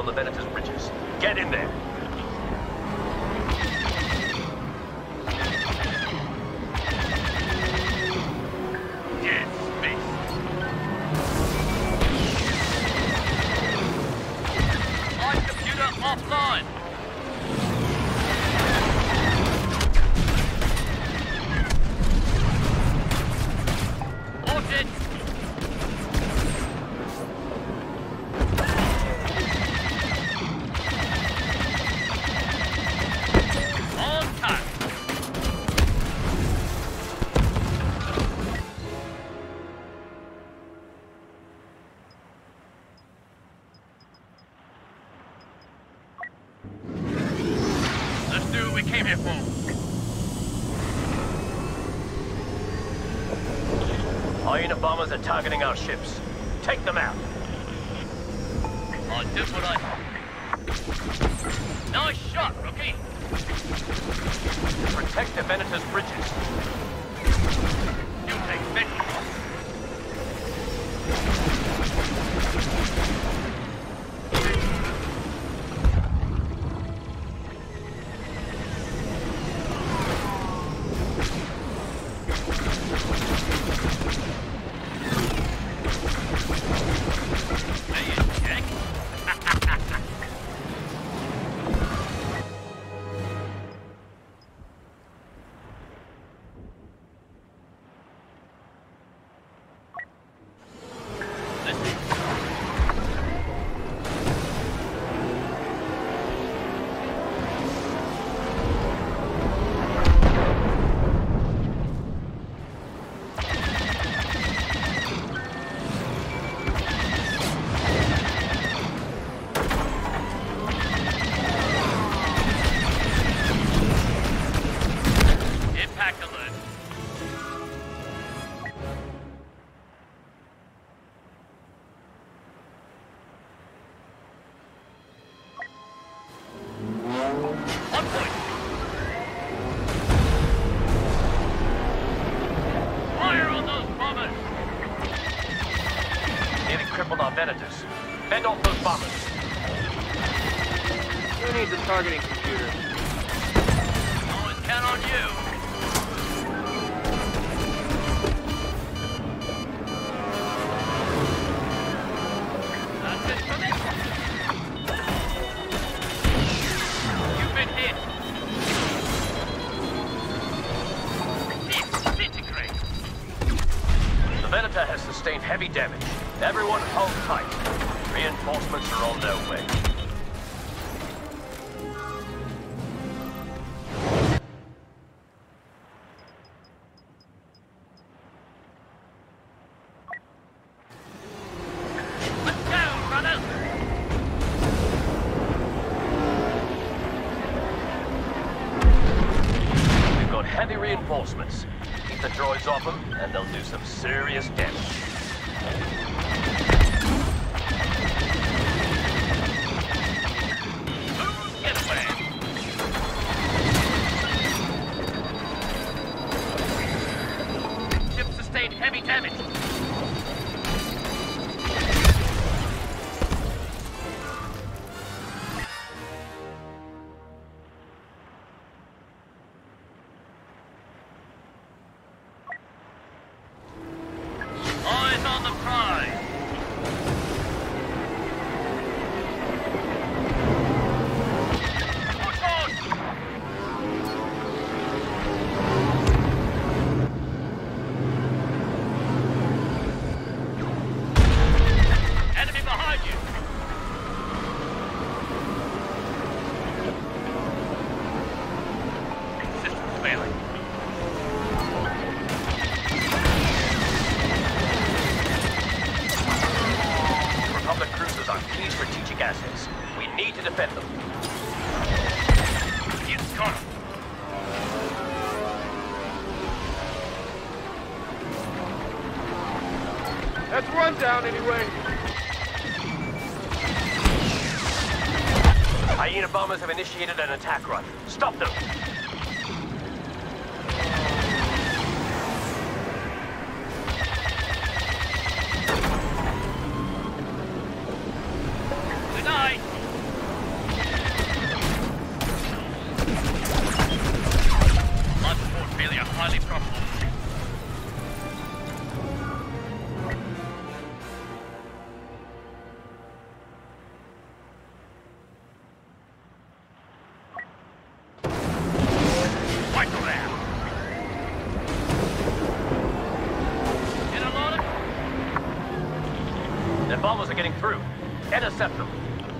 on the Venator's bridges. Get in there. Dead space. My computer offline. Ordered. Came here for. Hyena bombers are targeting our ships. Take them out. I did what I... Nice shot, rookie. Protect the Venator's bridges. You take this. Crippled our Venators. Fend off those bombers. Who needs a targeting computer? Always count on you. That's it for me. You've been hit. Disintegrate. The Venator has sustained heavy damage. Everyone hold tight. Reinforcements are on their way. Let's go, brothers! We've got heavy reinforcements. Keep the droids off them, and they'll do some serious damage. Ship sustained heavy damage. Eyes on the prize. Republic cruisers are key strategic assets. We need to defend them. It's caught. Let's run down anyway. Hyena bombers have initiated an attack run. Stop them! Good night! The bombers are getting through. Intercept them.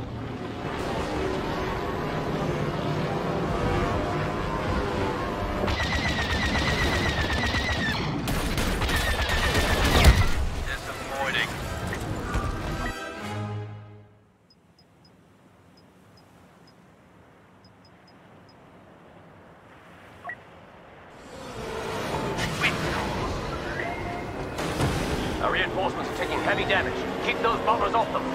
Disappointing. Our reinforcements are taking heavy damage. Keep those bombers off them.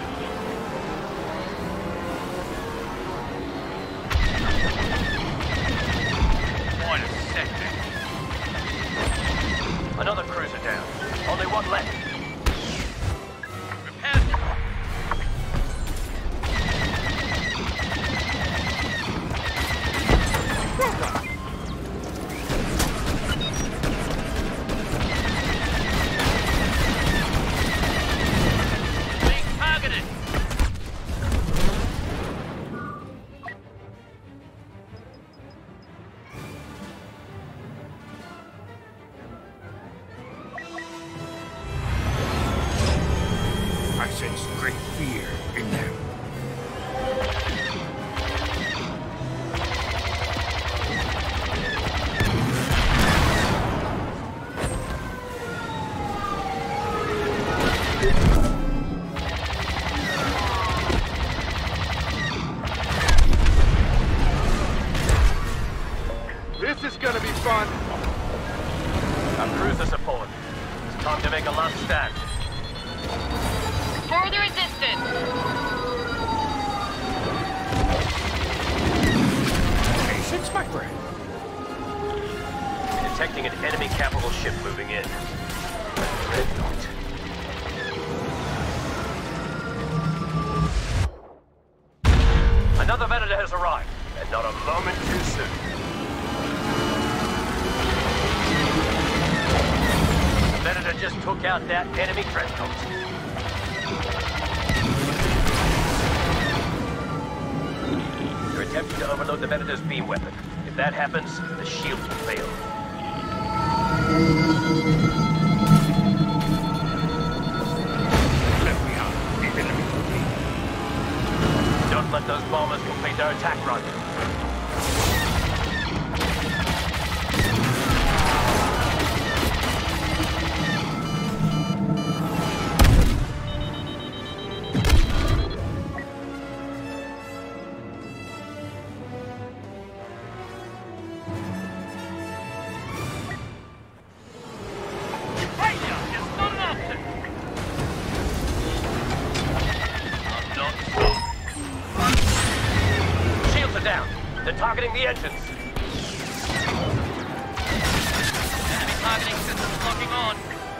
Quite a setback. Another cruiser down. Only one left. Repair. I sense great fear in them. This is gonna be fun. Our cruisers are forward. It's time to make a last stand. For the resistance! Patience, my friend. Detecting an enemy capital ship moving in. Dreadnought. Another Venator has arrived, and not a moment too soon. The Venator just took out that enemy dreadnought. They're attempting to overload the Venator's beam weapon. If that happens, the shield will fail. Let me out. The enemy will be. Don't let those bombers complete their attack run. They're targeting the engines. Enemy targeting systems locking on.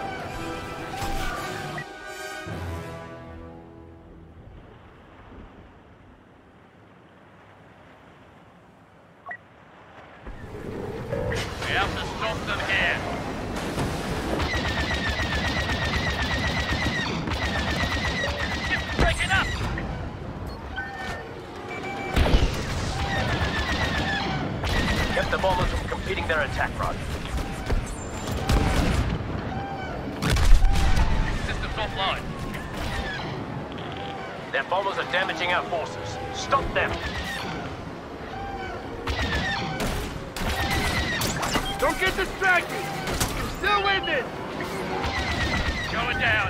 We have to stop them here. Ship's breaking up. Kept the bombers from completing their attack run. Systems offline. Their bombers are damaging our forces. Stop them! Don't get distracted. You're still winning. Going down.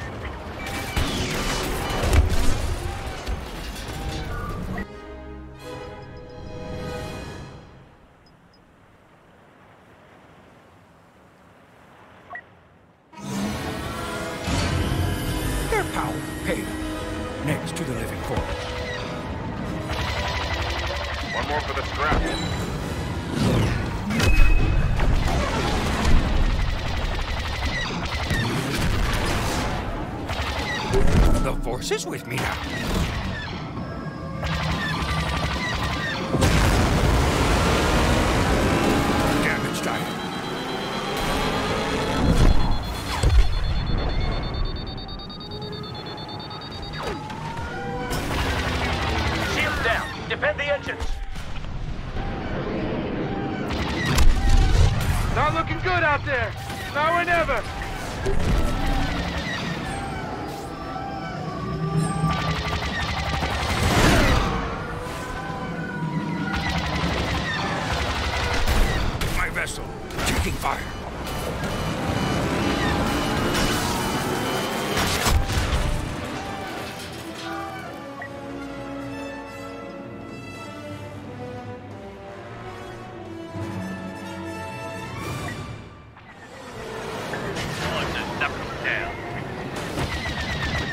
Their power paid next to the living corpse. One more for the scrap. The force is with me now. Damage time. Shields down. Defend the engines. Not looking good out there. Now or never.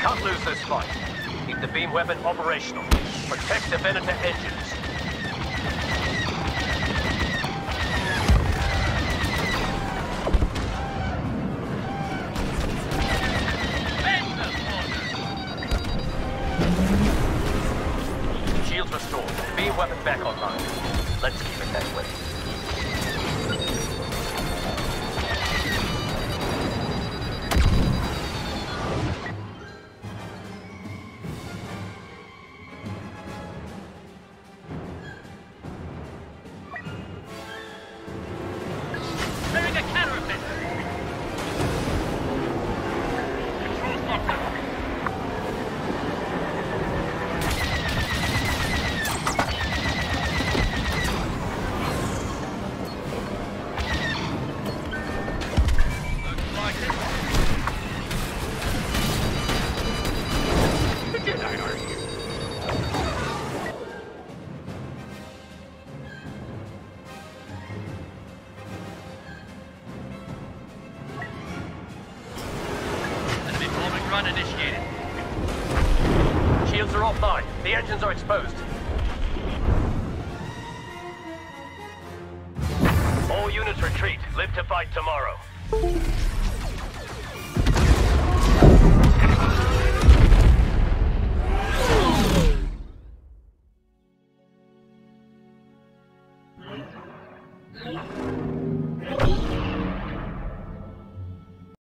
can't lose this fight. Keep the beam weapon operational. Protect the Venator engines. Shields restored. Beam weapon back online. Let's keep it that way. Run initiated. Shields are offline. The engines are exposed. All units retreat. Live to fight tomorrow.